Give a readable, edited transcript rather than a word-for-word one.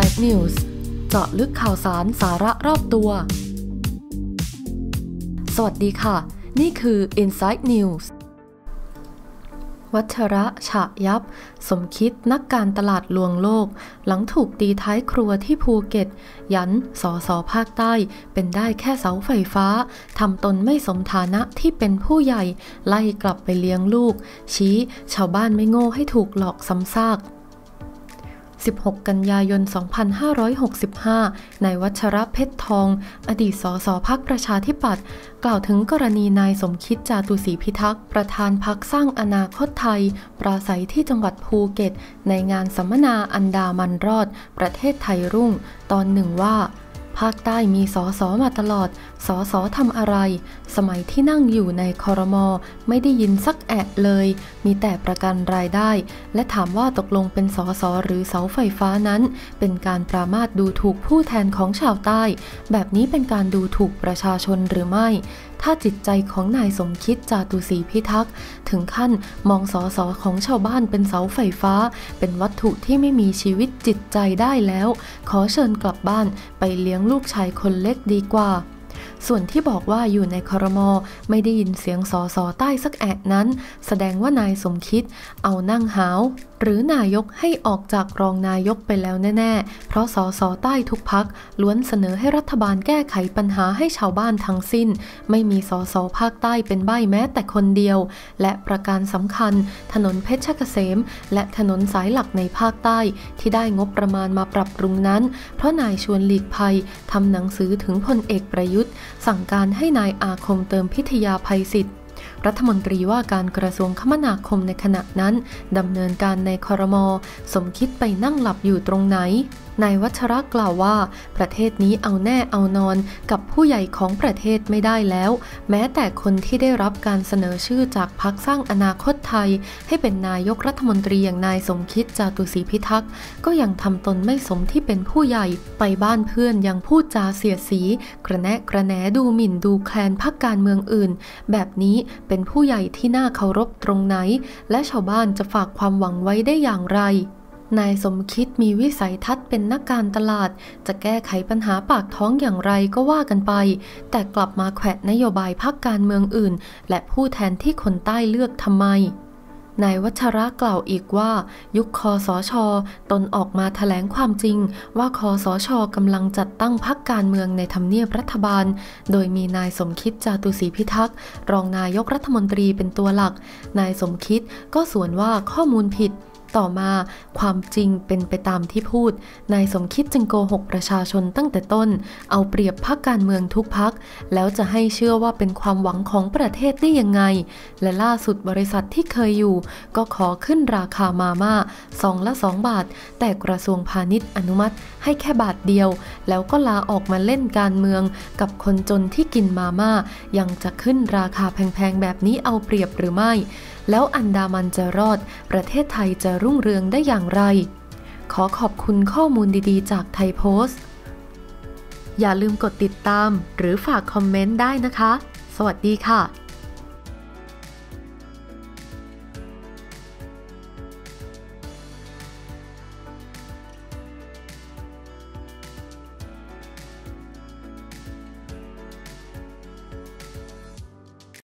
Inside News เจาะลึกข่าวสารสาระรอบตัวสวัสดีค่ะนี่คือ Inside News วัชระฉะยับสมคิดนักการตลาดลวงโลกหลังถูกตีท้ายครัวที่ภูเก็ตยันสสภาคใต้เป็นได้แค่เสาไฟฟ้าทำตนไม่สมฐานะที่เป็นผู้ใหญ่ไล่กลับไปเลี้ยงลูกชี้ชาวบ้านไม่โง่ให้ถูกหลอกซ้ำซาก16 กันยายน 2565 นายวัชระเพชรทองอดีตสสพรรคประชาธิปัตย์กล่าวถึงกรณีนายสมคิดจาตุศรีพิทักษ์ประธานพรรคสร้างอนาคตไทยปราศัยที่จังหวัดภูเก็ตในงานสัมมนาอันดามันรอดประเทศไทยรุ่งตอนหนึ่งว่าภาคใต้มีสสมาตลอดสสทำอะไรสมัยที่นั่งอยู่ในครม.ไม่ได้ยินสักแอะเลยมีแต่ประกันรายได้และถามว่าตกลงเป็นสสหรือเสาไฟฟ้านั้นเป็นการปรามาสดูถูกผู้แทนของชาวใต้แบบนี้เป็นการดูถูกประชาชนหรือไม่ถ้าจิตใจของนายสมคิดจาตุศรีพิทักษ์ถึงขั้นมองสสของชาวบ้านเป็นเสาไฟฟ้าเป็นวัตถุที่ไม่มีชีวิตจิตใจได้แล้วขอเชิญกลับบ้านไปเลี้ยงลูกชายคนเล็กดีกว่าส่วนที่บอกว่าอยู่ในครม.ไม่ได้ยินเสียงสสใต้สักแอะนั้นแสดงว่านายสมคิดเอานั่งหาวหรือนายกให้ออกจากรองนายกไปแล้วแน่ๆเพราะสสใต้ทุกพรรคล้วนเสนอให้รัฐบาลแก้ไขปัญหาให้ชาวบ้านทั้งสิ้นไม่มีสสภาคใต้เป็นใบ้แม้แต่คนเดียวและประการสำคัญถนนเพชรเกษมและถนนสายหลักในภาคใต้ที่ได้งบประมาณมาปรับปรุงนั้นเพราะนายชวนหลีกภัยทำหนังสือถึงพลเอกประยุทธ์สั่งการให้นายอาคมเติมพิทยาภัยศิษย์รัฐมนตรีว่าการกระทรวงคมนาคมในขณะนั้นดำเนินการในครม.สมคิดไปนั่งหลับอยู่ตรงไหนนายวัชระกล่าวว่าประเทศนี้เอาแน่เอานอนกับผู้ใหญ่ของประเทศไม่ได้แล้วแม้แต่คนที่ได้รับการเสนอชื่อจากพรรคสร้างอนาคตไทยให้เป็นนายกรัฐมนตรีอย่างนายสมคิดจาตุศรีพิทักษ์ก็ยังทำตนไม่สมที่เป็นผู้ใหญ่ไปบ้านเพื่อนยังพูดจาเสียดสีกระแนะกระแหนดูหมิ่นดูแคลนพรรคการเมืองอื่นแบบนี้เป็นผู้ใหญ่ที่น่าเคารพตรงไหนและชาวบ้านจะฝากความหวังไว้ได้อย่างไรนายสมคิดมีวิสัยทัศน์เป็นนักการตลาดจะแก้ไขปัญหาปากท้องอย่างไรก็ว่ากันไปแต่กลับมาแขวะนโยบายพรรคการเมืองอื่นและผู้แทนที่คนใต้เลือกทำไมนายวัชระกล่าวอีกว่ายุคคสช.ตนออกมาแถลงความจริงว่าคสช.กำลังจัดตั้งพรรคการเมืองในทำเนียบรัฐบาลโดยมีนายสมคิดจาตุศรีพิทักษ์รองนายกรัฐมนตรีเป็นตัวหลักนายสมคิดก็สวนว่าข้อมูลผิดต่อมาความจริงเป็นไปตามที่พูดนายสมคิดจึงโกหกประชาชนตั้งแต่ต้นเอาเปรียบพรรคการเมืองทุกพรรคแล้วจะให้เชื่อว่าเป็นความหวังของประเทศได้ยังไงและล่าสุดบริษัทที่เคยอยู่ก็ขอขึ้นราคามาม่าซองละ2 บาทแต่กระทรวงพาณิชย์อนุมัติให้แค่บาทเดียวแล้วก็ลาออกมาเล่นการเมืองกับคนจนที่กินมาม่ายังจะขึ้นราคาแพงๆแบบนี้เอาเปรียบหรือไม่แล้วอันดามันจะรอดประเทศไทยจะรุ่งเรืองได้อย่างไรขอขอบคุณข้อมูลดีๆจากไทยโพสต์อย่าลืมกดติดตามหรือฝากคอมเมนต์ได้นะคะสวัสดีค่ะ